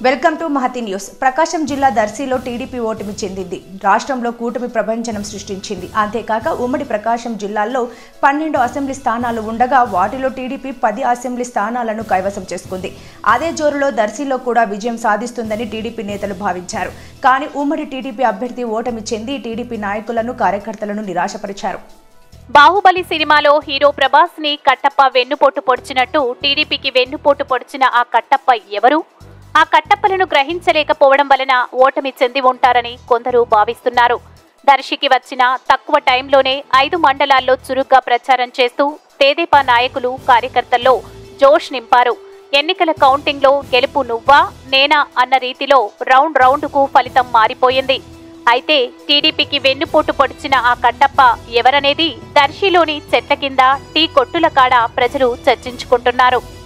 Welcome to Mahathi news. Prakasam జిల్లా దర్శిలో TDP ఓటమి చెందింది. రాష్ట్రంలో కూటమి ప్రభంజనం సృష్టించింది. అంతేకాక ఉమ్మడి ప్రకాశం జిల్లాలో 12 అసెంబ్లీ స్థానాలు ఉండగా వాటిలో టీడీపీ 10 అసెంబ్లీ స్థానాలను కైవసం చేసుకుంది. అదే జోరులో దర్శిలో కూడా విజయం సాధిస్తుందని టీడీపీ నేతలు భావించారు. కానీ ఉమ్మడి టీడీపీ అభ్యర్థి ఓటమి చెంది టీడీపీ నాయకులను కార్యకర్తలను నిరాశపరిచారు. బాహుబలి సినిమాలో హీరో ప్రభాస్ ని కట్టప్ప వెన్నుపోటు పొడిచినట్టు టీడీపీకి వెన్నుపోటు పొడిచిన ఆ కట్టప్ప ఎవరు? ఆ కట్టప్పలను గ్రహించలేకపోవడం వలన ఓటమి చెంది ఉంటారని కొందరు భావిస్తున్నారు. దర్శికి వచ్చిన తక్కువ టైంలోనే 5 మండలాల్లో చురుగ్గా ప్రచారం చేస్తూ తెదేపా నాయకులు కార్యకర్తల్లో జోష్ నింపారు. ఎన్నికల కౌంటింగ్లో గెలుపు నువ్వా నేనా అన్న రీతిలో రౌండ్కు ఫలితం మారిపోయింది. అయితే టీడీపీకి వెన్నుపోటు పొడిచిన ఆ కట్టప్ప ఎవరనేది దర్శిలోని చెట్ల కింద టీ కొట్టుల కాడ ప్రజలు చర్చించుకుంటున్నారు.